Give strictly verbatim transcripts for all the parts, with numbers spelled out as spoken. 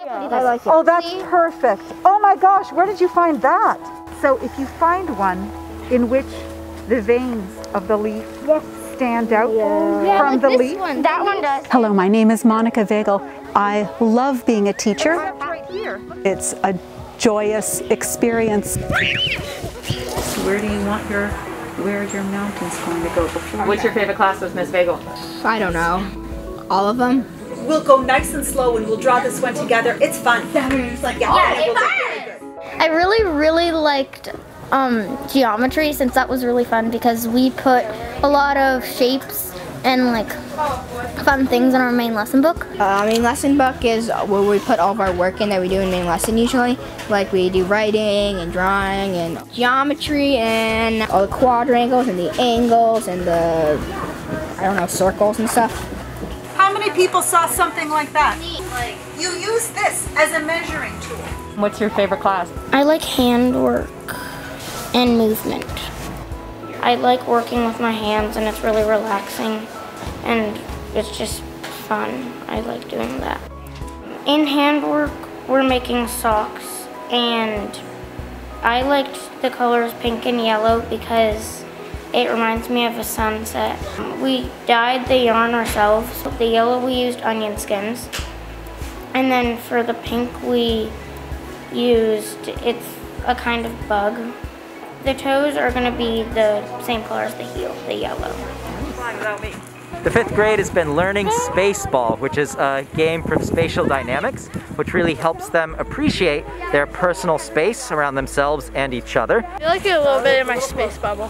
Yeah, I like it. Oh, that's perfect. Oh my gosh, where did you find that? So if you find one in which the veins of the leaf stand out Yeah. from Yeah, like the this leaf. one. That one does. Hello, my name is Monica Vegelj. I love being a teacher. Right here. It's a joyous experience. Where do you want your, where are your mountains going to go before? What's your favorite class with Miss Vegelj? I don't know. All of them? We'll go nice and slow and we'll draw this one together. It's fun. It's like, yeah, Yeah, we'll it's do very good. I really, really liked um, geometry, since that was really fun because we put a lot of shapes and like fun things in our main lesson book. Uh, main lesson book is where we put all of our work in that we do in main lesson usually. Like we do writing and drawing and geometry and all the quadrangles and the angles and the, I don't know, circles and stuff. How many people saw something like that? You use this as a measuring tool. What's your favorite class? I like handwork and movement. I like working with my hands and it's really relaxing and it's just fun. I like doing that. In handwork, we're making socks and I liked the colors pink and yellow because it reminds me of a sunset. We dyed the yarn ourselves. The yellow we used onion skins. And then for the pink we used, it's a kind of bug. The toes are going to be the same color as the heel, the yellow. The fifth grade has been learning Spaceball, which is a game from spatial dynamics, which really helps them appreciate their personal space around themselves and each other. I like it a little bit in my space bubble.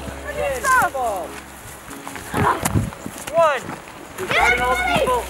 One. Starting all the people.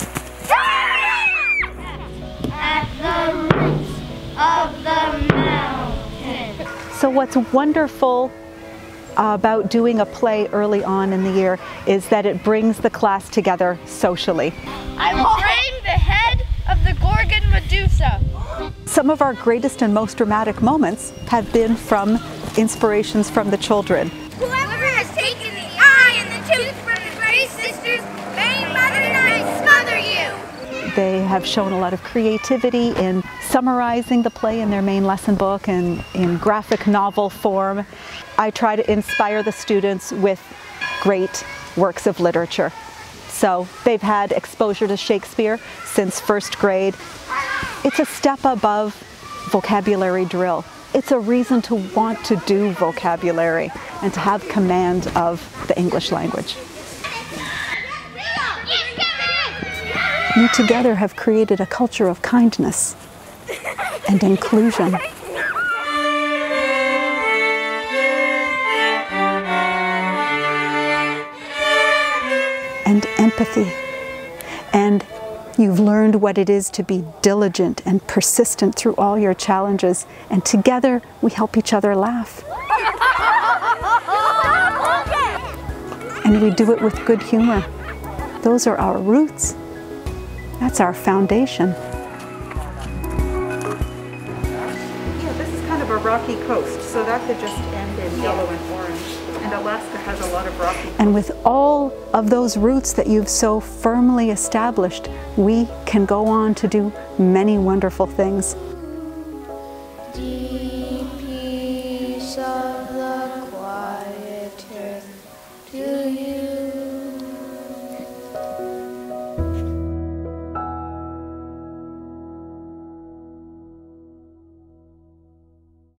At the roots of the mountain. So what's wonderful about doing a play early on in the year is that it brings the class together socially. I will bring the head of the Gorgon Medusa. Some of our greatest and most dramatic moments have been from inspirations from the children. Whoever has taken the eye and the tooth from the Grey Sisters, may Mother Night smother you. They have shown a lot of creativity in summarizing the play in their main lesson book and in graphic novel form. I try to inspire the students with great works of literature. So they've had exposure to Shakespeare since first grade. It's a step above vocabulary drill. It's a reason to want to do vocabulary and to have command of the English language. You together have created a culture of kindness and inclusion. And empathy. And you've learned what it is to be diligent and persistent through all your challenges. And together we help each other laugh. And we do it with good humor. Those are our roots. That's our foundation. Yeah, this is kind of a rocky coast, so that could just end in yellow and orange. And Alaska has a lot of rocky. And with all of those roots that you've so firmly established, we can go on to do many wonderful things. Deep peace of the quiet earth, to you